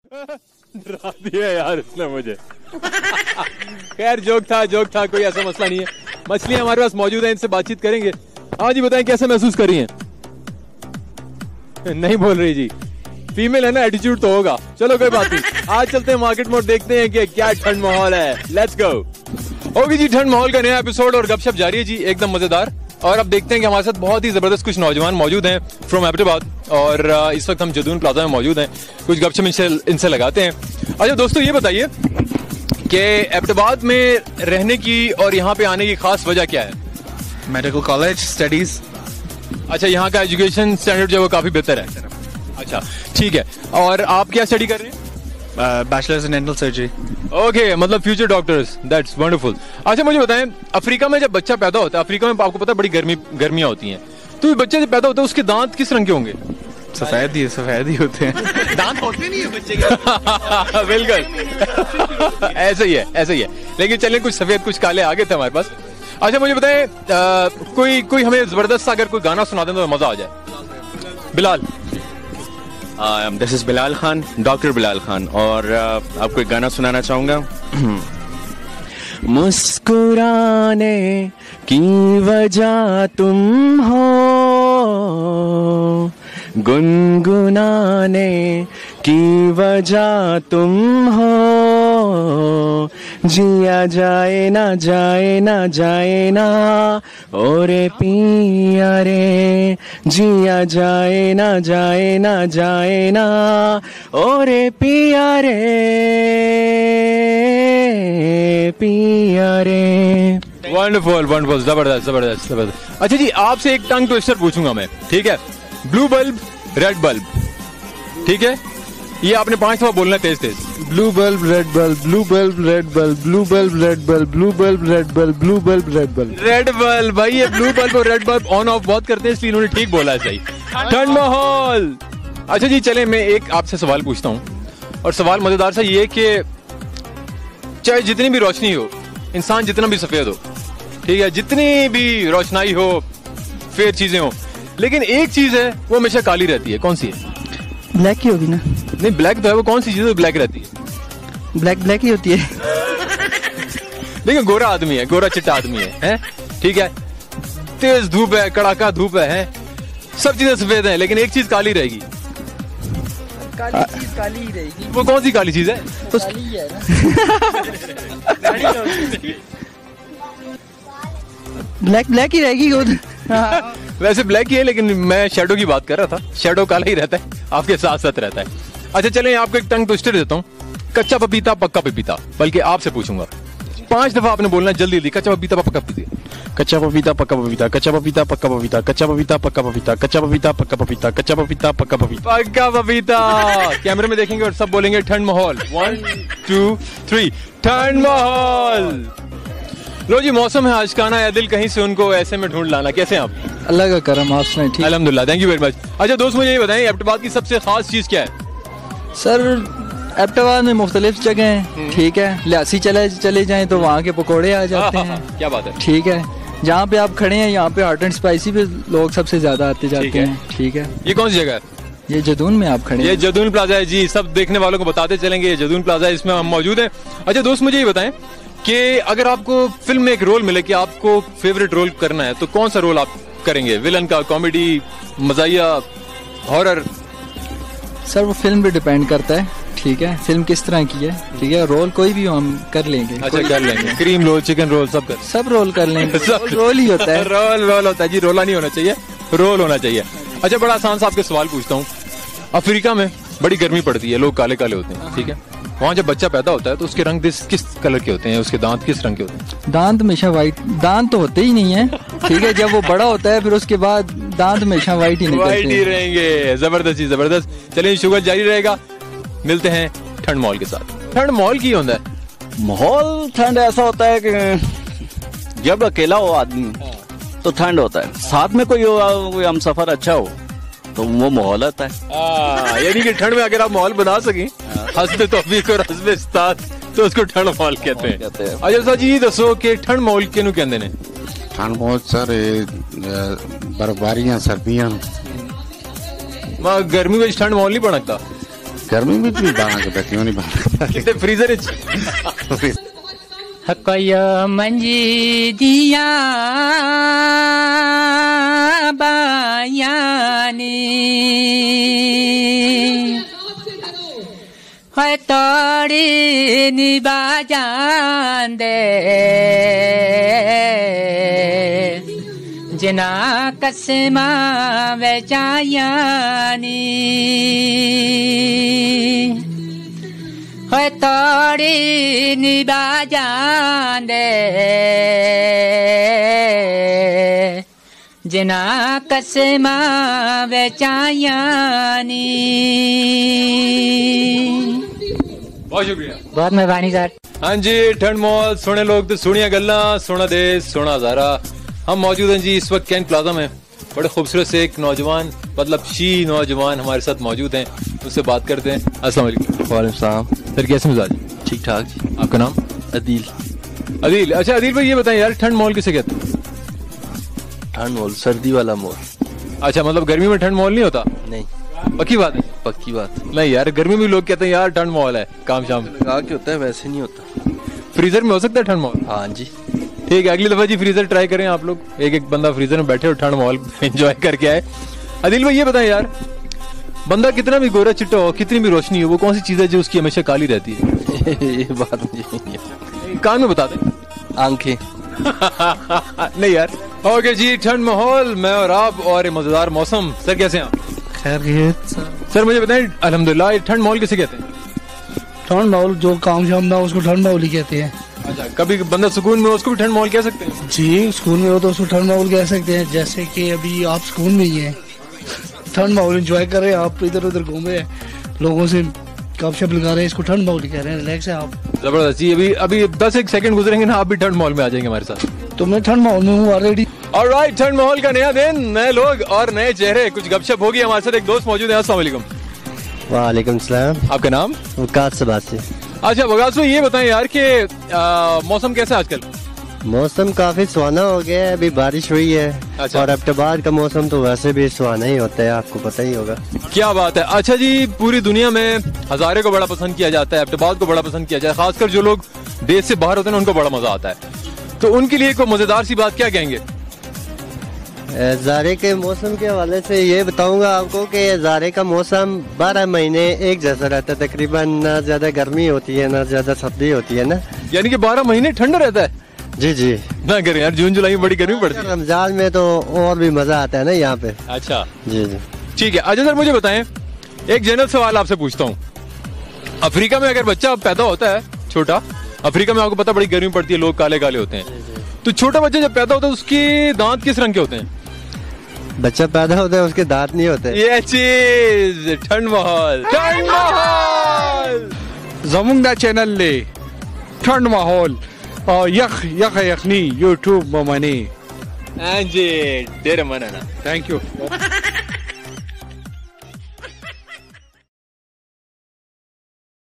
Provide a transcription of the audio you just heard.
डरा दिया यार इसने मुझे। खैर जोक था, कोई ऐसा मसला नहीं है। मछलियां हमारे पास मौजूद है, इनसे बातचीत करेंगे। हाँ जी बताएं कैसे महसूस कर रही हैं? नहीं बोल रही जी, फीमेल है ना, एटीट्यूड तो होगा। चलो कोई बात नहीं, आज चलते हैं मार्केट मोड, देखते हैं कि क्या ठंड माहौल है। Let's go. होगी जी ठंड माहौल का नया एपिसोड और गपशप जारी है जी, एकदम मजेदार। और अब देखते हैं कि हमारे साथ बहुत ही जबरदस्त कुछ नौजवान मौजूद हैं फ्रॉम अहमदाबाद, और इस वक्त हम जदून प्लाजा में मौजूद हैं। कुछ गपशप इनसे लगाते हैं। अच्छा दोस्तों ये बताइए कि अहमदाबाद में रहने की और यहाँ पे आने की खास वजह क्या है? Medical college studies. अच्छा, यहाँ का एजुकेशन स्टैंडर्ड जो है वो काफी बेहतर है। अच्छा ठीक है, और आप क्या स्टडी कर रहे हैं? Bachelors in dental surgery. Okay, मतलब फ्यूचर डॉक्टर्स, दैट्स वंडरफुल। अच्छा मुझे बताएं, अफ्रीका में जब बच्चा पैदा होता है, अफ्रीका में आपको पता है बड़ी गर्मियां होती हैं, तो बच्चे जब पैदा होता है उसके दांत किस रंग के होंगे? सफेद ही होते हैं। दांत होते नहीं है बच्चे के। बिल्कुल ऐसा ही है। लेकिन चलिए कुछ सफेद कुछ काले आगे थे हमारे पास। अच्छा मुझे बताएं, कोई हमें जबरदस्त सा अगर कोई गाना सुना दें तो मजा आ जाए। Bilal. This is Bilal Khan, doctor Bilal Khan, और आपको एक गाना सुनाना चाहूंगा। मुस्कुराने की वजह तुम हो, गुनगुनाने की वजह तुम हो, जिया जाए ना जाए ना ओरे पिया रे, जिया जाए ना ओरे पिया रे। वंडरफुल, जबरदस्त। अच्छा जी, आपसे एक टंग ट्विस्टर पूछूंगा मैं, ठीक है? ब्लू बल्ब, रेड बल्ब, ठीक है? ये आपने 5 दफा बोलना तेज। Blue bulb, red bulb, blue bulb, red bulb, blue bulb, red bulb, blue bulb, red bulb, blue bulb, red bulb. Red bulb, भाई ये ब्लू बल्ब और रेड बल्ब ऑन ऑफ बहुत करते हैं, इसलिए इन्होंने ठीक बोला है, सही। ठंड माहौल। अच्छा जी चले, मैं एक आपसे सवाल पूछता हूँ, और सवाल मजेदार सा ये कि चाहे जितनी भी रोशनी हो, इंसान जितना भी सफेद हो, ठीक है, जितनी भी रोशनाई हो, फेयर चीजें हो, लेकिन एक चीज है वो हमेशा काली रहती है। कौन सी है? ब्लैक ही होगी ना? नहीं, ब्लैक तो है, वो कौन सी चीज है ब्लैक रहती है? ब्लैक ही होती है। देखिए गोरा आदमी है, गोरा चिट्टा आदमी है, ठीक है, तेज धूप है, कड़ाका धूप है, सब चीजें सफेद हैं, लेकिन एक चीज काली रहेगी। काली चीज काली ही रहेगी। वो कौन सी काली चीज है? काली ही है ना। ब्लैक ही रहेगी वो। वैसे ब्लैक ही है, लेकिन मैं शैडो की बात कर रहा था। शैडो काला ही रहता है, आपके साथ साथ रहता है। अच्छा चलें, आपको एक टंग ट्विस्टर देता हूँ। कच्चा पपीता पक्का पपीता, बल्कि आपसे पूछूंगा 5 दफा आपने बोलना जल्दी। कच्चा पपीता पक्का पपीता, कच्चा पपीता पक्का पपीता, कच्चा पपीता पक्का पपीता, कच्चा पपीता पक्का पपीता, कच्चा पपीता पक्का पपीता, कच्चा पपीता पक्का पपीता, पक्का पपीता। कैमरे में देखेंगे और सब बोलेंगे ठंड माहौल। 1 2 3 ठंड माहौल। लो जी, मौसम है आज का, आना है दिल कहीं से उनको ऐसे में ढूंढ लाना। कैसे हैं आप? अल्लाह का करम, आप सुनाइए? ठीक, अल्हम्दुलिल्लाह, थैंक यू वेरी मच। अच्छा दोस्त मुझे ये बताएं, अहमदाबाद की सबसे खास चीज क्या है? सर अहमदाबाद में मुख्तलिफ जगह हैं, ठीक है, लियासी चले जाएं तो वहाँ के पकोड़े आ जाते हैं। क्या बात है, ठीक है। जहाँ पे आप खड़े हैं यहाँ पे हॉट एंड स्पाइसी पे लोग सबसे ज्यादा आते जाते हैं, ठीक है। ये कौन सी जगह है? ये जदून में आप खड़े हैं। ये जदून प्लाजा है जी, सब देखने वालों को बताते चलेंगे, ये जदून प्लाजा है, इसमें हम मौजूद हैं। अच्छा दोस्त मुझे ये बताएं कि अगर आपको फिल्म में एक रोल मिले कि आपको फेवरेट रोल करना है, तो कौन सा रोल आप करेंगे? विलन का, कॉमेडी, मजाहिया, हॉरर? सर वो फिल्म पे डिपेंड करता है, ठीक है, फिल्म किस तरह की है, ठीक है। रोल कोई भी हम कर लेंगे। अच्छा कर लेंगे, क्रीम रोल, चिकन रोल, सब रोल कर लेंगे। रोल ही होता है। रोल होता है जी, रोला नहीं होना चाहिए, रोल होना चाहिए। अच्छा बड़ा आसान सा आपके सवाल पूछता हूँ। अफ्रीका में बड़ी गर्मी पड़ती है, लोग काले काले होते हैं, ठीक है, वहाँ जब बच्चा पैदा होता है तो उसके रंग किस कलर के होते हैं? उसके दांत किस रंग के होते हैं? दांत हमेशा वाइट, दांत तो होते ही नहीं है, ठीक है। जब वो बड़ा होता है फिर उसके बाद दांत हमेशा वाइट ही रहेंगे। जबरदस्त, जबरदस्त। चलिए शुगर जारी रहेगा, मिलते हैं ठंड माहौल के साथ। ठंड माहौल की होता है? माहौल ठंड ऐसा होता है कि जब अकेला हो आदमी तो ठंड होता है, साथ में कोई हम सफर अच्छा हो तो वो माहौल आता है। यानी कि ठंड में अगर आप माहौल बना सकें, हंसते तौफीक और हंसते उस्ताद, तो उसको ठंड माहौल कहते हैं। अच्छा सर जी दसो कि ठंड माहौल किहनू कहंदे ने? ठंड माहौल सर बर्फबारियां, सर्दियां। गर्मी में ठंड माहौल नहीं बनता? गर्मी में भी बाहर के बैठी नहीं बाहर कितने फ्रीजर हकयो मंजी दिया बायानी है तोड़ी निभा जान दे जिना कसमा बेचायानी है तोड़ी निभा जान दे जिना कसमा बेचायानी। बहुत शुक्रिया, बहुत मेहरबानी सर। हाँ जी, ठंड मॉल सोने लोग तो सुनिया गल्ला, सोना देश सोना हजारा। हम मौजूद हैं जी इस वक्त कैंट प्लाजा में। बड़े खूबसूरत से एक नौजवान, मतलब शी नौजवान हमारे साथ मौजूद हैं, उससे बात करते हैं। अस्सलाम वालेकुम। वालेकुम सलाम। सर कैसे मिजाज? ठीक ठाक जी। आपका नाम? अदील। अदील, अच्छा अदील भाई ये बताएं यार, ठंड मॉल किसे कहते हैं? ठंड मॉल सर्दी वाला मॉल। अच्छा, मतलब गर्मी में ठंड मॉल नहीं होता? नहीं, पक्की बात है? पक्की बात। नहीं यार, गर्मी में लोग कहते हैं यार ठंड मॉल है, काम शाम लगा के होता है, वैसे नहीं होता। फ्रीजर में हो सकता है ठंड मॉल? हाँ जी। ठीक है, अगली दफा जी फ्रीजर ट्राई करें आप लोग, एक एक बंदा फ्रीजर में बैठे और ठंड मॉल एंजॉय करके आए। अदिल भाई ये बताएं यार, बंदा कितना भी गोरा चिट्टा हो, कितनी भी रोशनी हो, वो कौन सी चीज है जो उसकी हमेशा काली रहती है? ये बात मुझे नहीं है। कान में बता दें। आंखें। नहीं यार। ओके जी, ठंड माहौल, मैं और आप और ये मजेदार मौसम। सर कैसे हैं आप? खैरियत। सर मुझे बताएं, अल्हम्दुलिल्लाह, ये ठंड माहौल किसे कहते हैं? ठंड माहौल जो काम शाम ना उसको ठंड माहौल ही कहते हैं। अच्छा, कभी बंदा सुकून में हो उसको भी ठंड माहौल कह सकते हैं? जी, स्कूल में हो तो उसको ठंड माहौल कह सकते हैं। जैसे कि अभी आप स्कूल में ही हैं, ठंड माहौल एंजॉय कर रहे हैं, आप इधर उधर घूम रहे हैं, लोगों से गपशप लगा रहे हैं, इसको ठंड माहौल ही कह रहे हैं। रिलैक्स है आप। जबरदस्त जी। अभी अभी 10 सेकंड गुजरेंगे ना, आप भी ठंड माहौल में आ जाएंगे हमारे साथ। तो मैं ठंड माहौल में हूँ ऑलरेडी। ऑलराइट, ठंड माहौल का नया दिन, नए लोग और नए चेहरे, कुछ गपशप होगी। हमारे साथ एक दोस्त मौजूद है। अस्सलाम वालेकुम। वालेकुम सलाम। आपका नाम? वकास सबासी। अच्छा वकास भाई ये बताएं यार कि मौसम कैसा है आजकल? मौसम काफी सुहाना हो गया है, अभी बारिश हुई है। अच्छा। और अक्टूबर का मौसम तो वैसे भी सुहाना ही होता है, आपको पता ही होगा। क्या बात है। अच्छा जी, पूरी दुनिया में हजारे को बड़ा पसंद किया जाता है, अक्टूबर को बड़ा पसंद किया जाता है, खासकर जो लोग देश से बाहर होते हैं उनको बड़ा मजा आता है। तो उनके लिए कोई मजेदार सी बात क्या कहेंगे? जारे के मौसम के हवाले से ये बताऊंगा आपको कि जारे का मौसम 12 महीने एक जैसा रहता है तकरीबन, ना ज्यादा गर्मी होती है ना ज्यादा सर्दी होती है ना। यानी कि 12 महीने ठंडा रहता है? जी जी। ना करें यार, जून जुलाई में बड़ी गर्मी पड़ती है। रमजान में तो और भी मजा आता है ना यहाँ पे। अच्छा जी जी, ठीक है। अच्छा सर मुझे बताएं, एक जनरल सवाल आपसे पूछता हूँ। अफ्रीका में अगर बच्चा पैदा होता है छोटा, अफ्रीका में आपको पता बड़ी गर्मी पड़ती है, लोग काले काले होते हैं, तो छोटा बच्चा जब पैदा होता है उसके दांत किस रंग के होते हैं? बच्चा पैदा होता है उसके दांत नहीं होते। ये चीज ठंड माहौल, ठंड माहौल जमुंगा चैनल ले ठंड माहौल और यख यख यखनी यूट्यूब ममानी। जी डेर मना। Thank you.